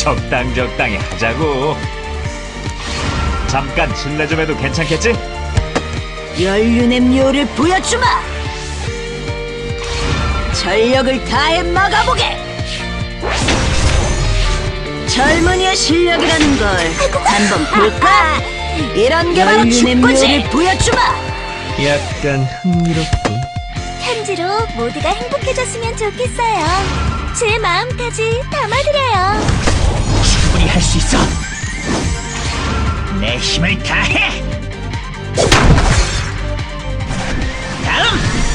적당히 하자고. 잠깐 실례 좀 해도 괜찮겠지? 연륜의 묘를 보여주마! 전력을 다해 막아보게! 젊은이의 실력이라는 걸 한번 볼까? 이런 게 바로 축구지! 보여주마! 약간 흥미롭군. 편지로 모두가 행복해졌으면 좋겠어요. 제 마음까지 담아드려요. 충분히 할 수 있어. 내 힘을 다해. 다음